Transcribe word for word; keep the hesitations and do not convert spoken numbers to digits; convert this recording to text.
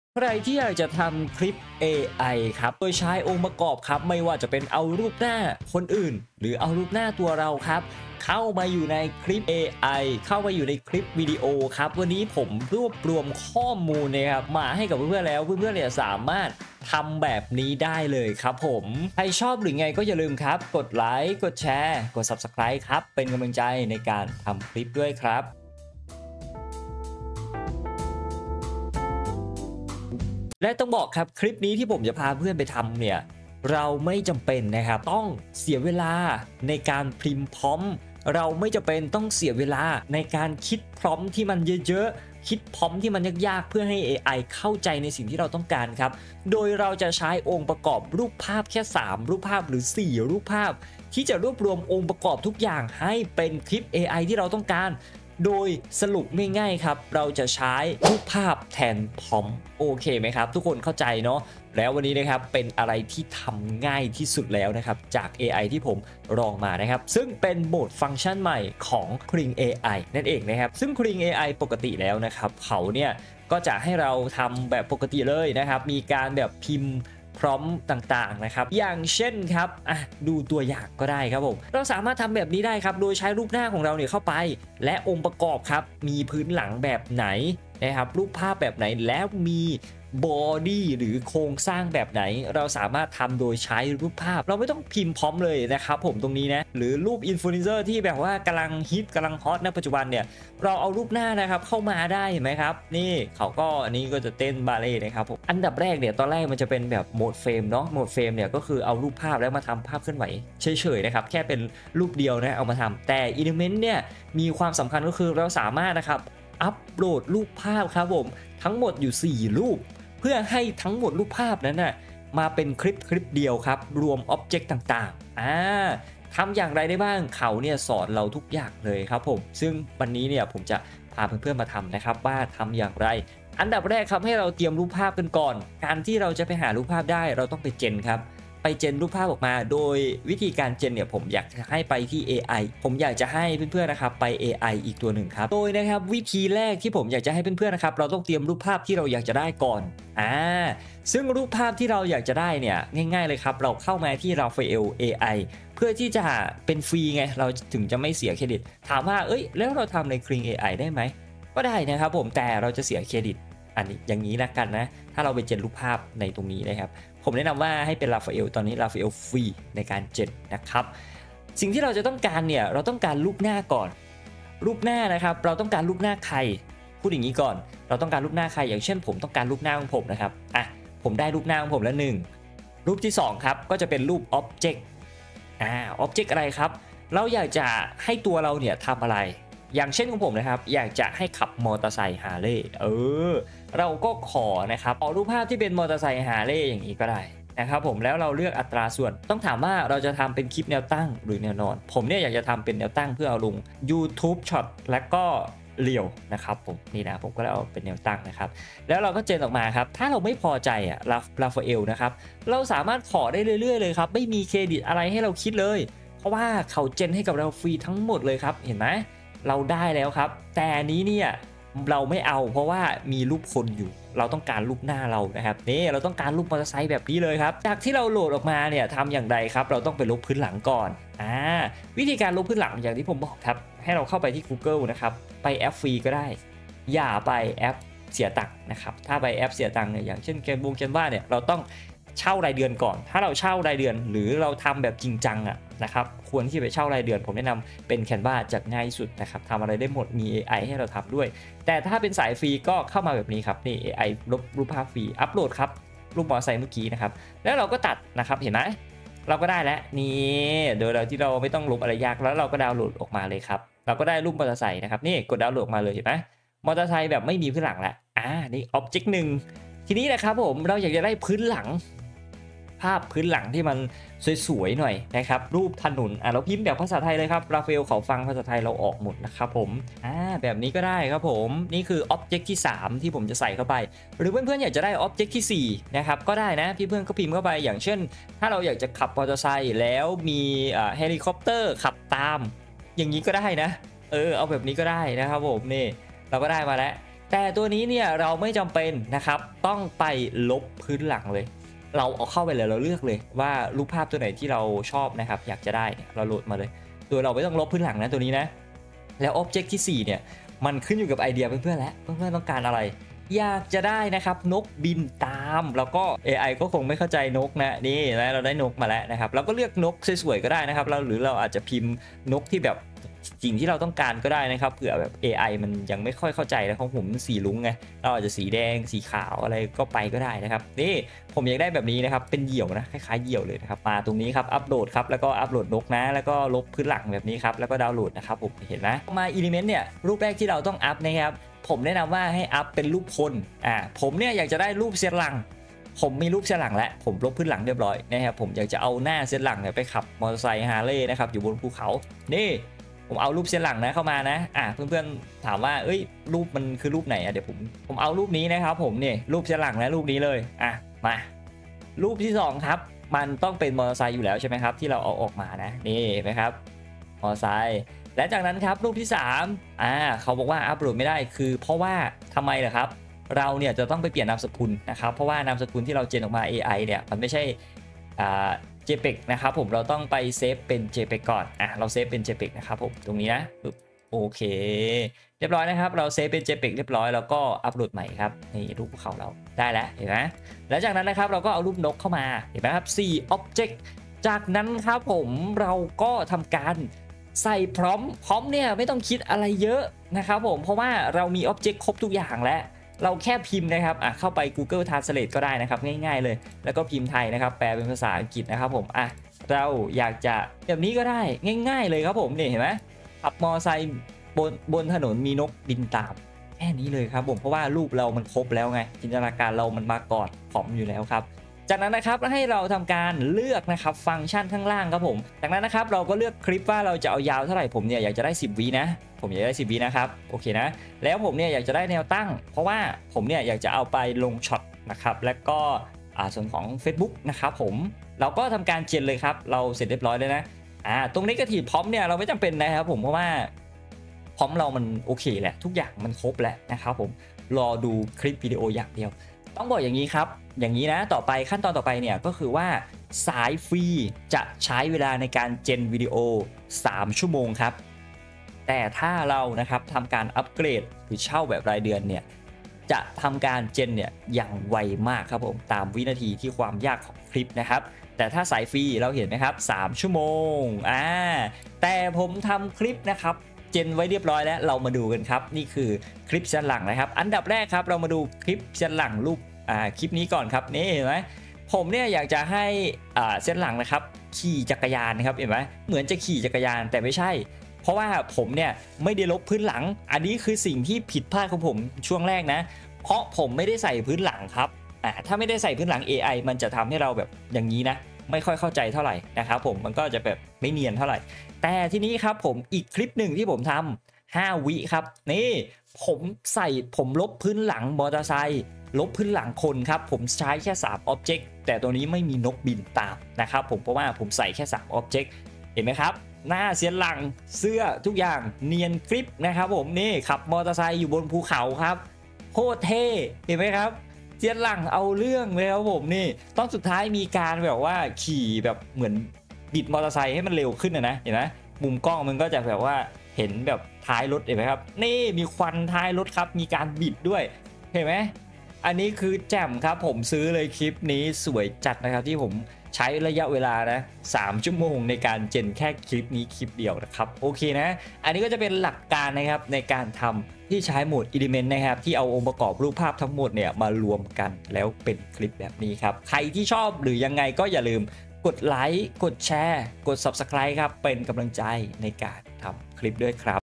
ใครที่อยากจะทำคลิป เอ ไอ ครับโดยใช้องค์ประกอบครับไม่ว่าจะเป็นเอารูปหน้าคนอื่นหรือเอารูปหน้าตัวเราครับเข้ามาอยู่ในคลิป เอ ไอ เข้ามาอยู่ในคลิปวิดีโอครับวันนี้ผมรวบรวมข้อมูลนะครับมาให้กับเพื่อนๆแล้วเพื่อนๆเนี่ยสามารถทำแบบนี้ได้เลยครับผมใครชอบหรือไงก็อย่าลืมครับกดไลค์กดแชร์กด ซับสไครบ์ ครับเป็นกำลังใจในการทำคลิปด้วยครับและต้องบอกครับคลิปนี้ที่ผมจะพาเพื่อนไปทำเนี่ยเราไม่จำเป็นนะครับต้องเสียเวลาในการพิมพ์พร้อมเราไม่จำเป็นต้องเสียเวลาในการคิดพร้อมที่มันเยอะๆคิดพร้อมที่มันยากๆเพื่อให้ เอ ไอ เข้าใจในสิ่งที่เราต้องการครับโดยเราจะใช้องค์ประกอบรูปภาพแค่สามรูปภาพหรือสี่รูปภาพที่จะรวบรวมองค์ประกอบทุกอย่างให้เป็นคลิป เอ ไอ ที่เราต้องการโดยสรุปง่ายๆครับเราจะใช้รูปภาพแทนพร้อมโอเคไหมครับทุกคนเข้าใจเนาะแล้ววันนี้นะครับเป็นอะไรที่ทำง่ายที่สุดแล้วนะครับจาก เอ ไอ ที่ผมลองมานะครับซึ่งเป็นโหมดฟังก์ชันใหม่ของ Kling เอ ไอ นั่นเองนะครับซึ่ง Kling เอ ไอ ปกติแล้วนะครับเขาเนี่ยก็จะให้เราทำแบบปกติเลยนะครับมีการแบบพิมพ์พร้อมต่างๆนะครับอย่างเช่นครับอ่ะดูตัวอย่างก็ได้ครับผมเราสามารถทำแบบนี้ได้ครับโดยใช้รูปหน้าของเราเนี่ยเข้าไปและองค์ประกอบครับมีพื้นหลังแบบไหนนะครับรูปภาพแบบไหนแล้วมีบอดี้หรือโครงสร้างแบบไหนเราสามารถทำโดยใช้รูปภาพเราไม่ต้องพิมพ์พร้อมเลยนะครับผมตรงนี้นะหรือรูปอินฟลูเอนเซอร์ที่แบบว่ากำลังฮิตกำลังฮอตในปัจจุบันเนี่ยเราเอารูปหน้านะครับเข้ามาได้เห็นไหมครับนี่เขาก็อันนี้ก็จะเต้นบาเล่นะครับผมอันดับแรกเนี่ยตอนแรกมันจะเป็นแบบโหมดเฟรมเนาะโหมดเฟรมเนี่ยก็คือเอารูปภาพแล้วมาทำภาพเคลื่อนไหวเฉยๆนะครับแค่เป็นรูปเดียวนะเอามาทำแต่ Element เนี่ยมีความสำคัญก็คือเราสามารถนะครับอัปโหลดรูปภาพครับผมทั้งหมดอยู่สี่รูปเพื่อให้ทั้งหมดรูปภาพนั้นน่ะมาเป็นคลิปคลิปเดียวครับรวมอ็อบเจกต์ต่างๆอ่าทำอย่างไรได้บ้างเขาเนี่ยสอนเราทุกอย่างเลยครับผมซึ่งวันนี้เนี่ยผมจะพาเพื่อนๆมาทำนะครับว่าทำอย่างไรอันดับแรกครับให้เราเตรียมรูปภาพกันก่อนการที่เราจะไปหารูปภาพได้เราต้องไปเจนครับไปเจนรูปภาพออกมาโดยวิธีการเจนเนี่ยผมอยากจะให้ไปที่ เอ ไอ ผมอยากจะให้เพื่อนๆนะครับไป เอ ไอ อีกตัวหนึ่งครับโดยนะครับวิธีแรกที่ผมอยากจะให้เพื่อนๆนะครับเราต้องเตรียมรูปภาพที่เราอยากจะได้ก่อนอ่าซึ่งรูปภาพที่เราอยากจะได้เนี่ยง่ายๆเลยครับเราเข้ามาที่ Raphael เอ ไอ เพื่อที่จะเป็นฟรีไงเราถึงจะไม่เสียเครดิตถามว่าเอ้ยแล้วเราทำใน Kling เอ ไอ ได้ไหมก็ได้นะครับผมแต่เราจะเสียเครดิตอันนี้อย่างนี้ละกันนะถ้าเราไปเจนรูปภาพในตรงนี้นะครับผมแนะนำว่าให้เป็น Raphael ตอนนี้ Raphael ฟรีในการเจนนะครับสิ่งที่เราจะต้องการเนี่ยเราต้องการรูปหน้าก่อนรูปหน้านะครับเราต้องการรูปหน้าใครพูดอย่างนี้ก่อนเราต้องการรูปหน้าใครอย่างเช่นผมต้องการรูปหน้าของผมนะครับอ่ะผมได้รูปหน้าของผมแล้วหนึ่งรูปที่สองครับก็จะเป็นรูป Object อ่า Object อะไรครับเราอยากจะให้ตัวเราเนี่ยทำอะไรอย่างเช่นของผมนะครับอยากจะให้ขับมอเตอร์ไซค์ฮาร์เลย์เออเราก็ขอนะครับเอารูปภาพที่เป็นมอเตอร์ไซค์ฮาร์เลย์อย่างนี้ก็ได้นะครับผมแล้วเราเลือกอัตราส่วนต้องถามว่าเราจะทำเป็นคลิปแนวตั้งหรือแนวนอนผมเนี่ยอยากจะทำเป็นแนวตั้งเพื่อเอาลง YouTube Short และก็เรียวนะครับผมนี่นะผมก็เอาเป็นแนวตั้งนะครับแล้วเราก็เจนออกมาครับถ้าเราไม่พอใจอ่ะลาฟาเอลนะครับเราสามารถขอได้เรื่อยๆเลยครับไม่มีเครดิตอะไรให้เราคิดเลยเพราะว่าเขาเจนให้กับเราฟรีทั้งหมดเลยครับเห็นไหมเราได้แล้วครับแต่นี้เนี่ยเราไม่เอาเพราะว่ามีรูปคนอยู่เราต้องการรูปหน้าเรานะครับนี่เราต้องการรูปมอเตอร์ไซค์แบบนี้เลยครับจากที่เราโหลดออกมาเนี่ยทำอย่างไรครับเราต้องไปลบพื้นหลังก่อนอ่าวิธีการลบพื้นหลังอย่างที่ผมบอกครับให้เราเข้าไปที่ Google นะครับไปแอปฟรีก็ได้อย่าไปแอปเสียตังค์นะครับถ้าไปแอปเสียตังค์เนี่ยอย่างเช่นแกนบูงแกนว่าเนี่ยเราต้องเช่ารายเดือนก่อนถ้าเราเช่ารายเดือนหรือเราทำแบบจริงจังอะนะครับควรที่จะไปเช่ารายเดือนผมแนะนำเป็น Canva จะง่ายสุดนะครับทำอะไรได้หมดมี เอ ไอ ให้เราทำด้วยแต่ถ้าเป็นสายฟรีก็เข้ามาแบบนี้ครับนี่ เอ ไอ ลบรูปภาพฟรีอัปโหลดครับรูปมอเตอร์ไซค์เมื่อกี้นะครับแล้วเราก็ตัดนะครับเห็นไหมเราก็ได้แล้วนี่โดยเราที่เราไม่ต้องลบอะไรยากแล้วเราก็ดาวน์โหลดออกมาเลยครับเราก็ได้รูปมอเตอร์ไซค์นะครับนี่กดดาวน์โหลดออกมาเลยเห็นไหมมอเตอร์ไซค์แบบไม่มีพื้นหลังละอ่านี่อ็อบเจกต์หนึ่งทีนี้นะครับผมเราอยากจะได้พื้นหลังภาพพื้นหลังที่มันสวยๆหน่อยนะครับรูปถนนอ่ะเราพิมพ์แบบภาษาไทยเลยครับราฟาเอลเขาฟังภาษาไทยเราออกหมดนะครับผมอ่าแบบนี้ก็ได้ครับผมนี่คืออ็อบเจกต์ที่สามที่ผมจะใส่เข้าไปหรือเพื่อนๆอยากจะได้อ็อบเจกต์ที่สี่นะครับก็ได้นะพี่เพื่อนก็พิมพ์เข้าไปอย่างเช่นถ้าเราอยากจะขับมอเตอร์ไซค์แล้วมีอ่าเฮลิคอปเตอร์ขับตามอย่างนี้ก็ได้นะเออเอาแบบนี้ก็ได้นะครับผมนี่เราก็ได้มาแล้วแต่ตัวนี้เนี่ยเราไม่จำเป็นนะครับต้องไปลบพื้นหลังเลยเราเอาเข้าไปเลยเราเลือกเลยว่ารูปภาพตัวไหนที่เราชอบนะครับอยากจะได้เนี่ยเราโหลดมาเลยโดยเราไม่ต้องลบพื้นหลังนะตัวนี้นะแล้วอ็อบเจกต์ที่สี่เนี่ยมันขึ้นอยู่กับไอเดียเพื่อนๆแล้วเพื่อนๆต้องการอะไรอยากจะได้นะครับนกบินตามแล้วก็ เอ ไอ ก็คงไม่เข้าใจนกนะนี่แล้วเราได้นกมาแล้วนะครับเราก็เลือกนกสวยๆก็ได้นะครับเราหรือเราอาจจะพิมพ์นกที่แบบสิ่งที่เราต้องการก็ได้นะครับเผื่อแบบ เอ ไอ มันยังไม่ค่อยเข้าใจแล้วของผมสีลุ้งไงเราอาจจะสีแดงสีขาวอะไรก็ไปก็ได้นะครับนี่ผมอยากได้แบบนี้นะครับเป็นเหยี่ยวนะคล้ายๆเหยี่ยวเลยนะครับมาตรงนี้ครับอัปโหลดครับแล้วก็อัปโหลดนกนะแล้วก็ลบพื้นหลังแบบนี้ครับแล้วก็ดาวน์โหลดนะครับผมเห็นนะมา Element เนี่ยรูปแรกที่เราต้องอัพนะครับผมแนะนำว่าให้อัพเป็นรูปคนอ่าผมเนี่ยอยากจะได้รูปเซียนหลังผมมีรูปเซียนหลังแล้วผมลบพื้นหลังเรียบร้อยนะครับผมอยากจะเอาหน้าเซียนหลังเนี่ยไปขับมอเตอร์ไซค์ฮาร์เลย์นะครับอยู่บนภูเขานี่ผมเอารูปเซียนหลังนะเข้ามานะอ่าเพื่อนๆถามว่าเอ้ยรูปมันคือรูปไหนอ่ะเดี๋ยวผมผมเอารูปนี้นะครับผมเนี่ยรูปเซียนหลังนะรูปนี้เลยอ่ะมารูปที่สองครับมันต้องเป็นมอเตอร์ไซค์อยู่แล้วใช่ไหมครับที่เราเอาออกมานะนี่ไหมครับมอเตอร์ไซค์และจากนั้นครับรูปที่สามอ่าเขาบอกว่าอัปโหลดไม่ได้คือเพราะว่าทำไมล่ะครับเราเนี่ยจะต้องไปเปลี่ยนนามสกุลนะครับเพราะว่านามสกุลที่เราเจนออกมา เอ ไอ เนี่ยมันไม่ใช่อ่า เจ พี อี จี นะครับผมเราต้องไปเซฟเป็น เจ พี อี จี ก่อนอ่ะเราเซฟเป็น เจ พี อี จี นะครับผมตรงนี้นะโอเคเรียบร้อยนะครับเราเซฟเป็น เจ พี อี จี เรียบร้อยแล้วก็อัปโหลดใหม่ครับนี่รูปภูเขาเราได้แล้วเห็นไหมแล้วจากนั้นนะครับเราก็เอารูปนกเข้ามาเห็นไหมครับสี่ Object จากนั้นครับผมเราก็ทำการใส่พร้อมพร้อมเนี่ยไม่ต้องคิดอะไรเยอะนะครับผมเพราะว่าเรามี Object ครบทุกอย่างแล้วเราแค่พิมพ์นะครับอ่ะเข้าไป Google Translate ก็ได้นะครับง่ายๆเลยแล้วก็พิมพ์ไทยนะครับแปลเป็นภาษาอังกฤษนะครับผมอ่ะเราอยากจะแบบนี้ก็ได้ง่ายๆเลยครับผมนี่เห็นไหมขับมอไซค์บนบนถนนมีนกบินตามแค่นี้เลยครับผมเพราะว่ารูปเรามันครบแล้วไงจินตนาการเรามันมาก่อนพร้อมอยู่แล้วครับจากนั้นนะครับให้เราทำการเลือกนะครับฟังก์ชันข้างล่างครับผมจากนั้นนะครับเราก็เลือกคลิปว่าเราจะเอายาวเท่าไหร่ผมเนี่ยอยากจะได้สิบวินะผมอยากได้สิบวินะครับโอเคนะแล้วผมเนี่ยอยากจะได้แนวตั้งเพราะว่าผมเนี่ยอยากจะเอาไปลงช็อตนะครับแล้วก็ส่วนของ Facebook นะครับผมเราก็ทำการเจนเลยครับเราเสร็จเรียบร้อยเลยนะอ่าตรงนี้กระถิ่นพร้อมเนี่ยเราไม่จำเป็นนะครับผมเพราะว่าพร้อมเรามันโอเคแหละทุกอย่างมันครบแล้วนะครับผมรอดูคลิปวิดีโออย่างเดียวต้องบอกอย่างนี้ครับอย่างนี้นะต่อไปขั้นตอนต่อไปเนี่ยก็คือว่าสายฟรีจะใช้เวลาในการเจนวิดีโอสามชั่วโมงครับแต่ถ้าเรานะครับทำการอัปเกรดหรือเช่าแบบรายเดือนเนี่ยจะทำการเจนเนี่ยอย่างไวมากครับผมตามวินาทีที่ความยากของคลิปนะครับแต่ถ้าสายฟรีเราเห็นไหมครับสามชั่วโมงอ่าแต่ผมทำคลิปนะครับเจนไว้เรียบร้อยแล้วเรามาดูกันครับนี่คือคลิปเส้นหลังนะครับอันดับแรกครับเรามาดูคลิปเส้นหลังรูปอ่าคลิปนี้ก่อนครับนี่เห็นไหมผมเนี่ยอยากจะให้อ่าเส้นหลังนะครับขี่จักรยานนะครับเห็นไหมเหมือนจะขี่จักรยานแต่ไม่ใช่เพราะว่าผมเนี่ยไม่ได้ลบพื้นหลังอันนี้คือสิ่งที่ผิดพลาดของผมช่วงแรกนะเพราะผมไม่ได้ใส่พื้นหลังครับอ่าถ้าไม่ได้ใส่พื้นหลัง เอ ไอ มันจะทำให้เราแบบอย่างนี้นะไม่ค่อยเข้าใจเท่าไหร่นะครับผมมันก็จะแบบไม่เนียนเท่าไหร่แต่ทีนี้ครับผมอีกคลิปหนึ่งที่ผมทำห้าวิครับนี่ผมใส่ผมลบพื้นหลังมอเตอร์ไซค์ลบพื้นหลังคนครับผมใช้แค่สาม Object แต่ตัวนี้ไม่มีนกบินตามนะครับผมเพราะว่าผมใส่แค่สาม Object เห็นไหมครับหน้าเสียนหลังเสื้อทุกอย่างเนียนกริปนะครับผมนี่ขับมอเตอร์ไซค์อยู่บนภูเขาครับโคตรเท่เห็นไหมครับเสียนหลังเอาเรื่องเลยครับผมนี่ต้องสุดท้ายมีการแบบว่าขี่แบบเหมือนบิดมอเตอร์ไซค์ให้มันเร็วขึ้นนะเห็นไหมมุมกล้องมันก็จะแบบว่าเห็นแบบท้ายรถเห็นไหมครับนี่มีควันท้ายรถครับมีการบิดด้วยเห็นไหมอันนี้คือแจ่มครับผมซื้อเลยคลิปนี้สวยจัดนะครับที่ผมใช้ระยะเวลานะสามชั่วโมงในการเจนแค่คลิปนี้คลิปเดียวนะครับโอเคนะอันนี้ก็จะเป็นหลักการนะครับในการทำที่ใช้โหมด Element นะครับที่เอาองค์ประกอบรูปภาพทั้งหมดเนี่ยมารวมกันแล้วเป็นคลิปแบบนี้ครับใครที่ชอบหรือยังไงก็อย่าลืมกดไลค์กดแชร์กด ซับสไครบ์ ครับเป็นกำลังใจในการทำคลิปด้วยครับ